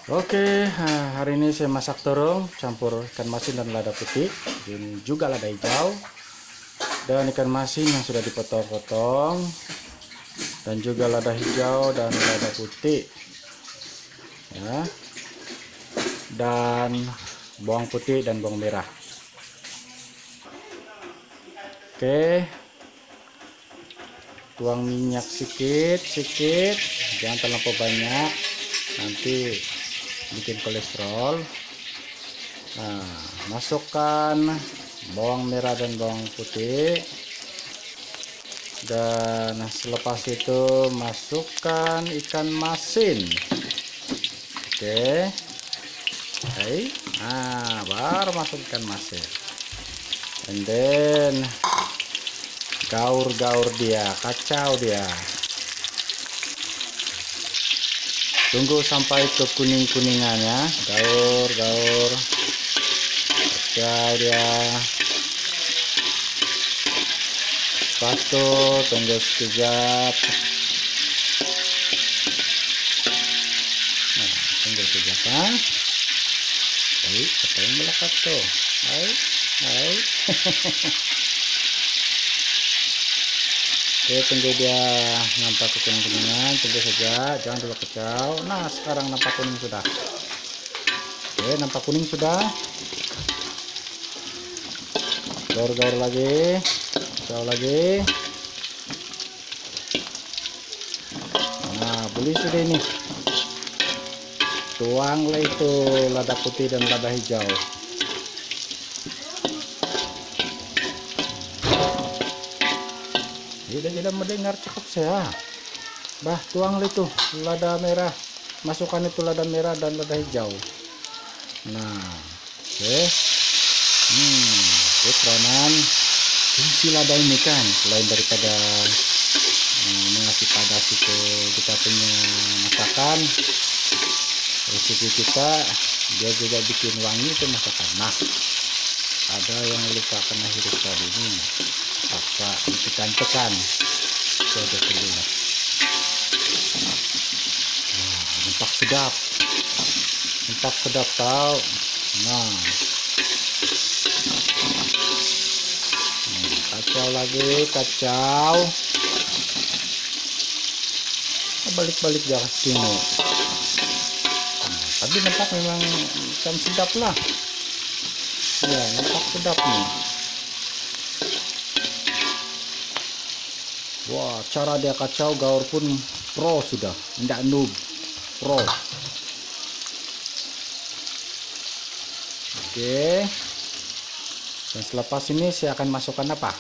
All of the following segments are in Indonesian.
Oke, hari ini saya masak terung campur ikan masin dan lada putih dan juga lada hijau dan ikan masin yang sudah dipotong-potong dan juga lada hijau dan lada putih ya, dan bawang putih dan bawang merah. Oke, tuang minyak sedikit, jangan terlalu banyak, nanti bikin kolesterol. Nah, masukkan bawang merah dan bawang putih, dan selepas itu masukkan ikan masin. Oke, nah baru masuk ikan masin, and then gaur dia, kacau dia, tunggu sampai ke kuningannya, gaur kacau dia. Pas tuh tunggu sekejap, nah tunggu sekejap kan. Apa yang melekat tuh? Hai. Oke, tunggu dia nampak kuning-kuningan, tunggu saja, jangan dulu kacau. Nah, sekarang nampak kuning sudah. Oke, nampak kuning sudah. Gaur lagi, kacau lagi. Nah, boleh sudah ini. Tuanglah itu lada putih dan lada hijau. Tidak mendengar cakap saya. Tuang itu lada merah, masukkan itu lada merah dan lada hijau. Nah, oke. Peranan fungsi lada ini kan, selain daripada mengasih padas itu kita punya masakan, resipi kita, dia juga bikin wangi itu masakan. Nah, ada yang lupa kena hidup tadi ini, paksa ditekan-tekan sudah keluar. Nampak sedap tahu. Nah, kacau lagi, balik dia ke sini. Tapi nampak memang ikan sedap lah ya, nampak sedap nih. Wah, cara dia kacau gaur pun pro sudah, tidak noob, pro. Oke, dan selepas ini saya akan masukkan apa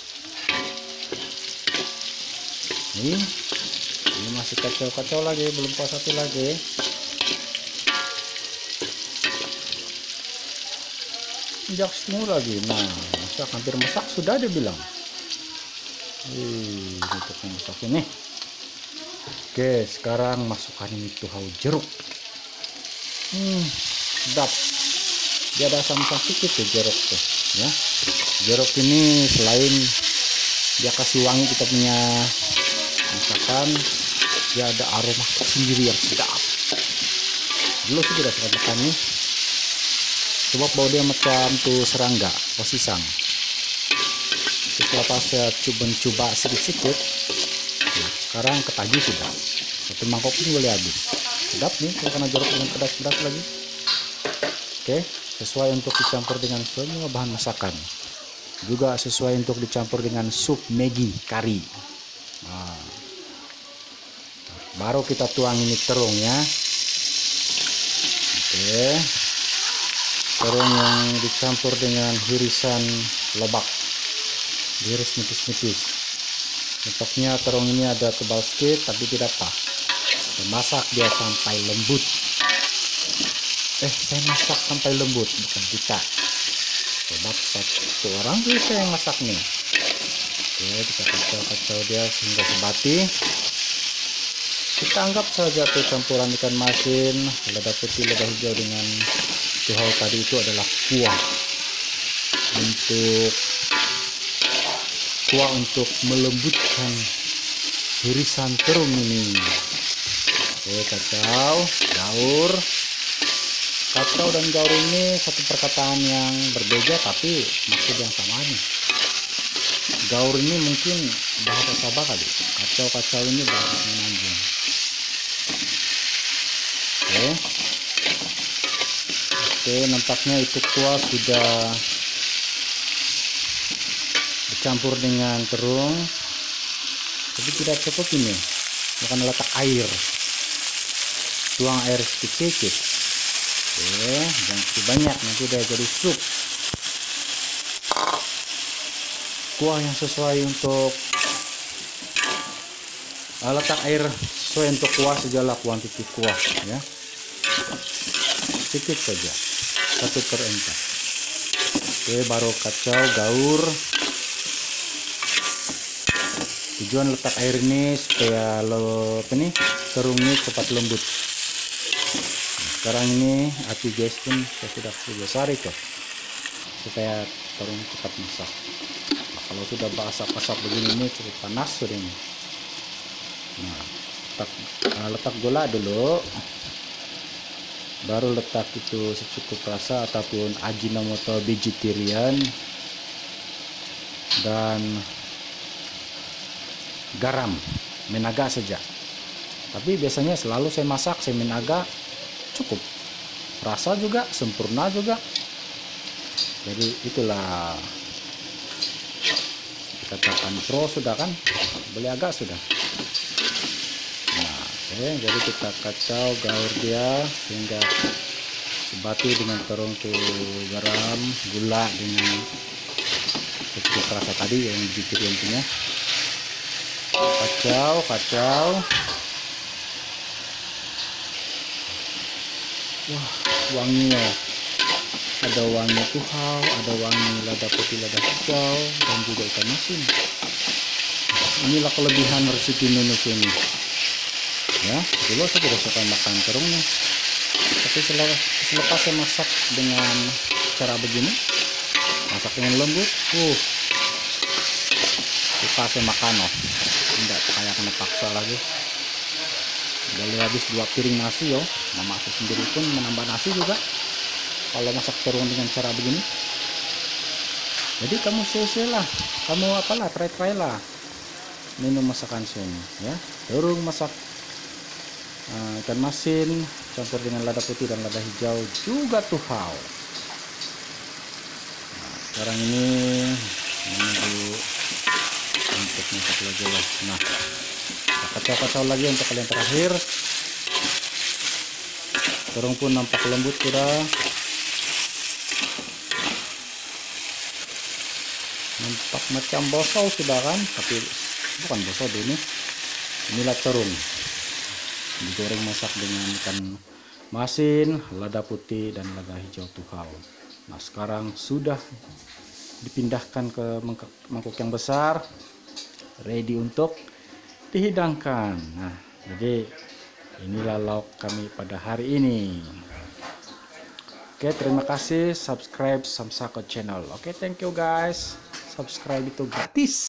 ini masih kacau lagi, belum puas hati lagi. Jak setengah lagi. Nah, hampir masak sudah dia bilang. Untuk masak ini. Oke, sekarang masukkan ini tuhau jeruk. Sedap. Dia ada asam-asam sedikit tuh jeruk tuh ya. Jeruk ini selain dia kasih wangi kita punya masakan, dia ada aroma sendiri yang sedap. Dulu sih tidak suka makan nih, sebab bau dia macam tuh serangga, posisang. Setelah pas saya coba sedikit, nah, sekarang ketagih sudah. Satu mangkok pun boleh habis. Sedap nih kalau kena jeruk dengan pedas-pedas lagi. Oke, sesuai untuk dicampur dengan semua bahan masakan. Juga sesuai untuk dicampur dengan sup Maggi kari. Nah, baru kita tuang ini terung ya. Oke, terung yang dicampur dengan irisan lebak, diiris nipis-nipis. Bentuknya terung ini ada tebal sedikit tapi tidak apa. Masak dia sampai lembut. Saya masak sampai lembut, bukan kita. Sebab satu orang bisa yang masak nih. Oke, kita kacau dia sehingga sebati. Kita anggap saja tuh campuran ikan masin, lada putih, lada hijau dengan tuhau tadi itu adalah kuah untuk melembutkan irisan terung ini. Oke, kacau, gaur. Kacau dan gaur ini satu perkataan yang berbeda tapi maksud yang sama nih. Gaur ini mungkin bahasa Sabah kali. Kacau ini bahasa Semenanjung. Oke, nampaknya itu kuah sudah bercampur dengan terung, tapi tidak cukup ini. Akan letak air, tuang air sedikit. Oke, jangan terlalu banyak, nanti udah jadi sup. Kuah yang sesuai untuk letak air sesuai untuk kuah segala kuantiti kuah ya. Sedikit saja, 1/4. Oke, baru kacau gaur. Tujuan letak air ini supaya terungnya cepat lembut. Nah, sekarang ini api gas pun saya sudah besar itu supaya terung cepat masak. Nah, kalau sudah basah-basah begini ini cukup panas sudah ini. Nah, letak gula dulu, baru letak itu secukup rasa ataupun Ajinomoto vegetarian, dan garam menaga saja. Tapi biasanya selalu saya masak saya menaga cukup, rasa juga sempurna juga. Jadi itulah dikatakan pro sudah kan, beli agak sudah. Nah, oke, jadi kita kacau gaur dia sehingga sebatu dengan terung tuh garam, gula dengan secukup rasa tadi yang vegetarian punya. Kacau. Wah, wanginya. Ada wangi tuhau, ada wangi lada putih, lada hijau, dan juga ikan asin. Inilah kelebihan resep Indonesia ini. Ya, dulu saya tidak suka makan terungnya. Tapi selepas saya masak dengan cara begini, masak dengan lembut, suka saya makan tidak kayak kena paksa lagi. Dari habis 2 piring nasi mama aku sendiri pun menambah nasi juga kalau masak terung dengan cara begini. Jadi kamu lah, kamu try lah minum masakan sini ya. Terung masak ikan masin campur dengan lada putih dan lada hijau juga tuhau. Nah, sekarang ini menunggu untuk masak lagi lah. Nah, kacau lagi untuk kalian terakhir. Terung pun nampak lembut sudah, nampak macam bosau sudah kan, tapi bukan bosau ini. Inilah terung digoreng masak dengan ikan masin, lada putih dan lada hijau tuhau. Nah, sekarang sudah dipindahkan ke mangkuk yang besar, ready untuk dihidangkan. Nah, jadi inilah lauk kami pada hari ini. Oke, terima kasih, subscribe Samsako channel. Oke, thank you guys. Subscribe itu gratis.